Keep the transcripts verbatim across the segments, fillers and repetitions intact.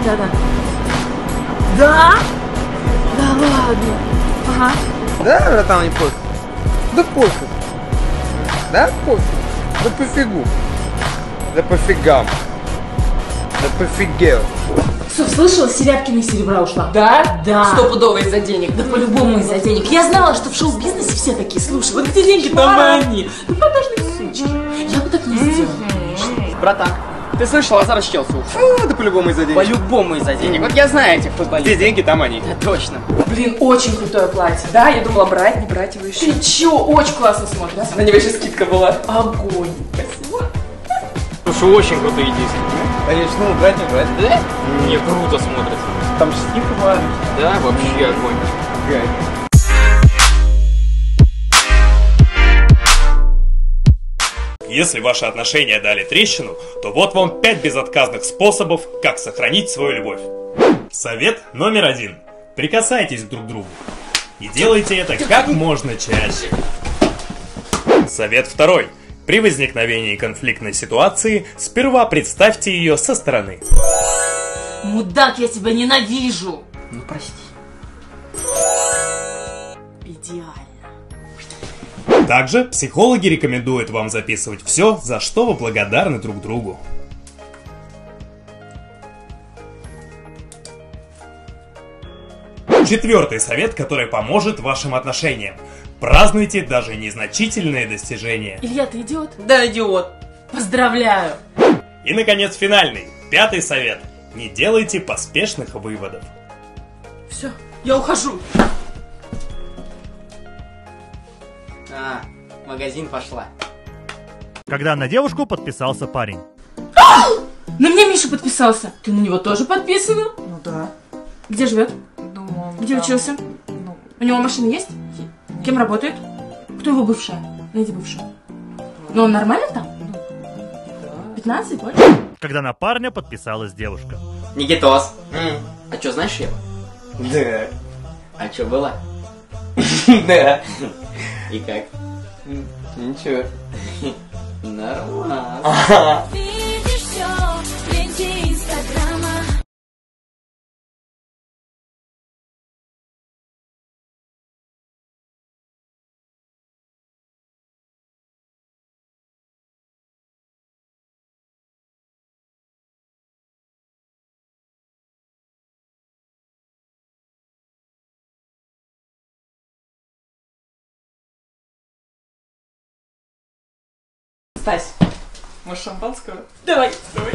Да-да. Да? Да ладно. Ага. Да, братан, не пофиг. Да пофиг. Да пофиг. Да пофигу. Да пофигам. Да пофигел. Что, слышала, Серябкина из серебра ушла? Да? Да. Стопудово из-за денег. Да по-любому из-за денег. Я знала, что в шоу-бизнесе все такие. Слушай, вот эти деньги там они. Ну, продажные сучки. Я бы так не сделала. Братан, ты слышал, Лазар с Челси ушел? Ну, да по-любому из-за денег. По-любому из-за денег. Вот я знаю этих Где футболистов. деньги, там они. Да, точно. Блин, очень крутое платье. Да, я думала брать, не брать его еще. Ты чё, очень классно смотрится. На него еще скидка была. Огонь. Спасибо. Слушай, очень крутые диски. Конечно, ну, брать не брать. Да? Не, круто смотрится. Там же скидка была. Да, вообще огонь. Если ваши отношения дали трещину, то вот вам пять безотказных способов, как сохранить свою любовь. Совет номер один. Прикасайтесь друг к другу. И делайте это как можно чаще. Совет второй. При возникновении конфликтной ситуации сперва представьте ее со стороны. Мудак, я тебя ненавижу. Ну, прости. Идеально. Также психологи рекомендуют вам записывать все, за что вы благодарны друг другу. Четвертый совет, который поможет вашим отношениям. Празднуйте даже незначительные достижения. Илья, ты идиот? Да, идиот. Поздравляю. И, наконец, финальный, пятый совет. Не делайте поспешных выводов. Все, я ухожу. А, в магазин пошла. Когда на девушку подписался парень. На меня Миша подписался. Ты на него тоже подписана? Ну да. Где живет? Думаю. Где там, учился? Ну, У него машина есть? Кем работает? Кто его бывшая? Найди бывшую. Ну он нормально там? пятнадцать, больше? Когда на парня подписалась девушка. Никитос. М, А что, знаешь его? Да. А что было? Да. И как? Ничего. Нормально. Видишь все в ленте Инстаграма. Стась. Может, шампанского? Давай, давай.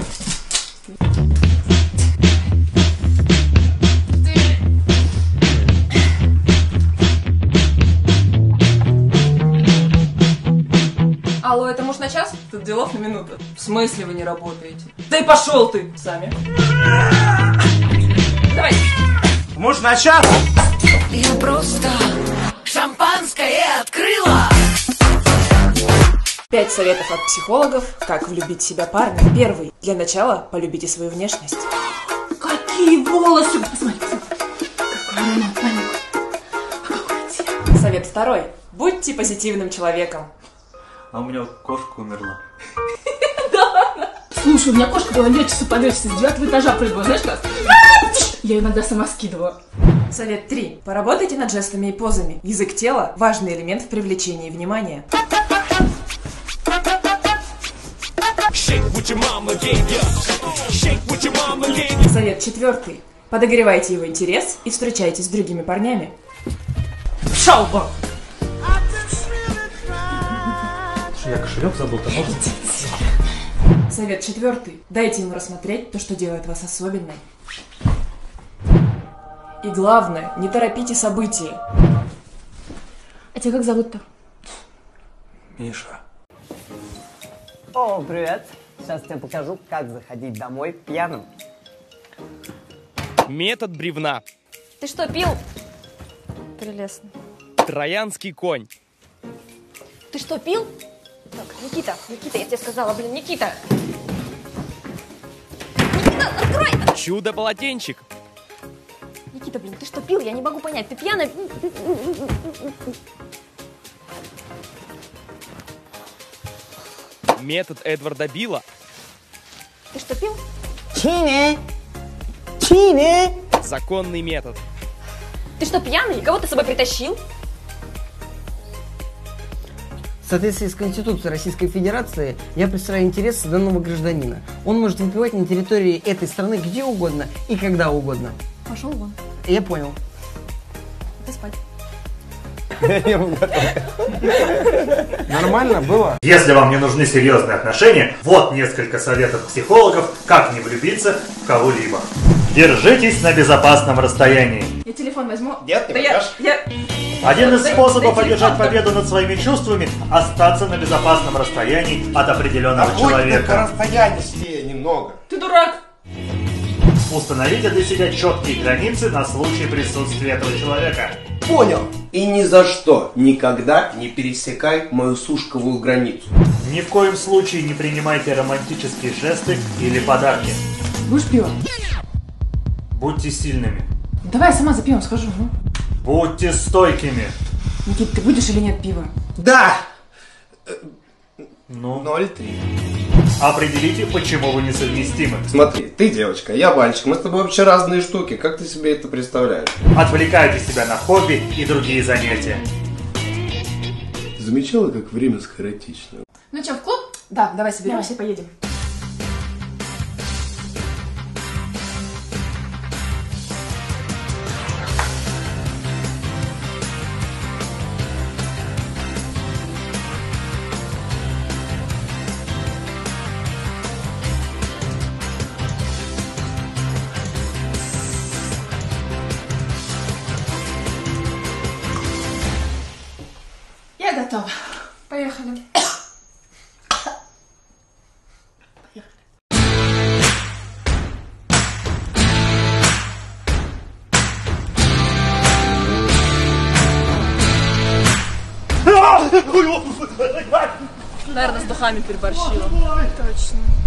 Алло, это муж на час? Тут делов на минуту. В смысле вы не работаете? Да и пошел ты. Сами. Давай. Муж на час! Я просто шампанское открыла. Пять советов от психологов, как влюбить в себя парня. Первый. Для начала полюбите свою внешность. Какие волосы! Посмотри, посмотри. Какой аромат, понюхай. А какой цвет? Совет второй. Будьте позитивным человеком. А у меня кошка умерла. Слушай, у меня кошка была лечится, полечится, с девятого этажа прыгала, знаешь как? Я ее иногда сама скидываю. Совет три. Поработайте над жестами и позами. Язык тела – важный элемент в привлечении внимания. Совет четвертый. Подогревайте его интерес и встречайтесь с другими парнями. Шалба! Я кошелек забыл, то можно? Совет четвертый. Дайте ему рассмотреть то, что делает вас особенной. И главное, не торопите события. А тебя как зовут-то? Миша. О, привет! Сейчас тебе покажу, как заходить домой пьяным. Метод бревна. Ты что, пил? Прелестно. Троянский конь. Ты что, пил? Так, Никита, Никита, я тебе сказала, блин, Никита. Никита, открой! Чудо-полотенчик. Никита, блин, ты что, пил? Я не могу понять, ты пьяный? Метод Эдварда Билла. Ты что, пил? Чини! Чили! Законный метод. Ты что, пьяный? Кого ты с собой притащил? В соответствии с Конституцией Российской Федерации я представляю интересы данного гражданина. Он может выпивать на территории этой страны где угодно и когда угодно. Пошел вон. Я понял. Ты спать. Нормально было? Если вам не нужны серьезные отношения, вот несколько советов психологов, как не влюбиться в кого-либо. Держитесь на безопасном расстоянии. Я телефон возьму. Нет, не да я, возьмешь. я... Один из Дай- способов дай одержать телефон. победу над своими чувствами – остаться на безопасном расстоянии от определенного человека. расстоянии немного. Ты дурак! Установите для себя четкие границы на случай присутствия этого человека. Понял. И ни за что никогда не пересекай мою сушковую границу. Ни в коем случае не принимайте романтические жесты или подарки. Будешь пиво? Будьте сильными. Давай я сама за пивом схожу. Ну. Будьте стойкими. Никит, ты будешь или нет пива? Да! Ну, ноль три. Определите, почему вы несовместимы. Смотри, ты девочка, я мальчик, мы с тобой вообще разные штуки. Как ты себе это представляешь? Отвлекайте себя на хобби и другие занятия. Замечала, как время скоротечно? Ну что, в клуб? Да, давай соберемся и поедем. Я готова. Поехали. Наверное, с духами переборщила. Точно.